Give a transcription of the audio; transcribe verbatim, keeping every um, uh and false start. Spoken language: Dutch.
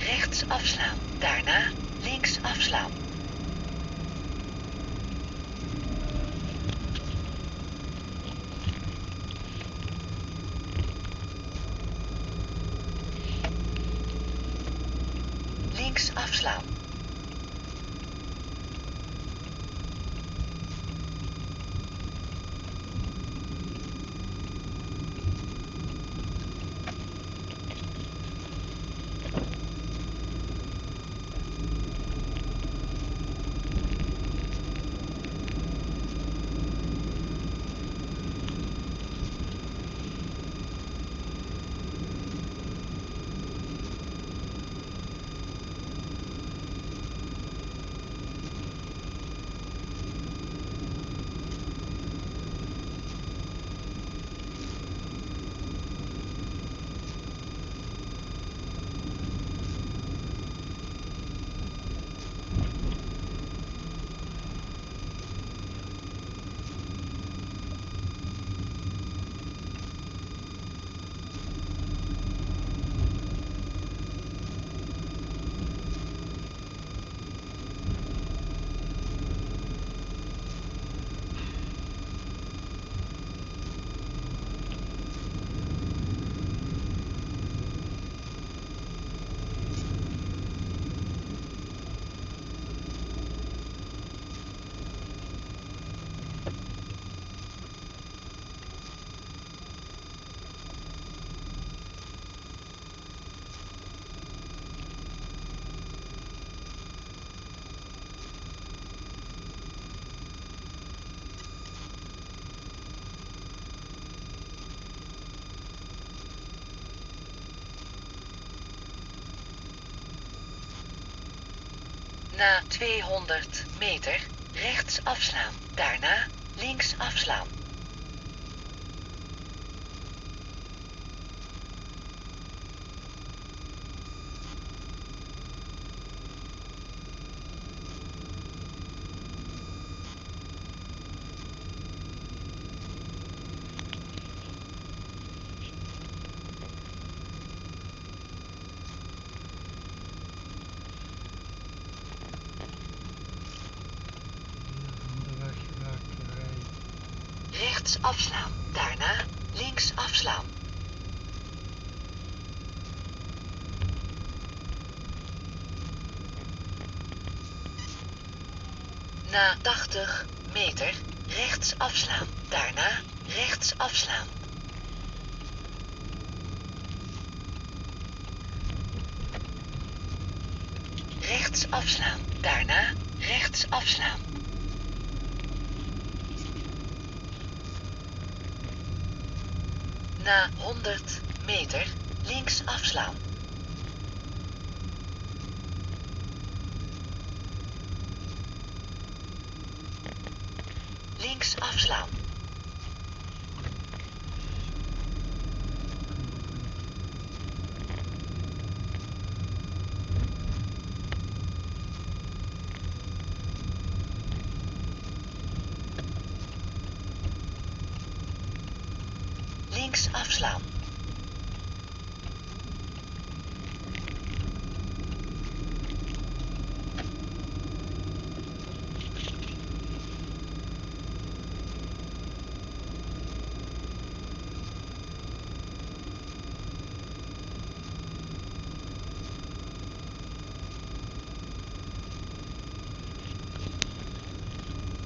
rechts afslaan. Daarna links afslaan. Links afslaan. Na tweehonderd meter rechts afslaan. Daarna links afslaan. Rechts afslaan. Daarna links afslaan. Na tachtig meter rechts afslaan. Daarna rechts afslaan. Rechts afslaan. Daarna rechts afslaan. Na honderd meter links afslaan. Links afslaan. Links afslaan.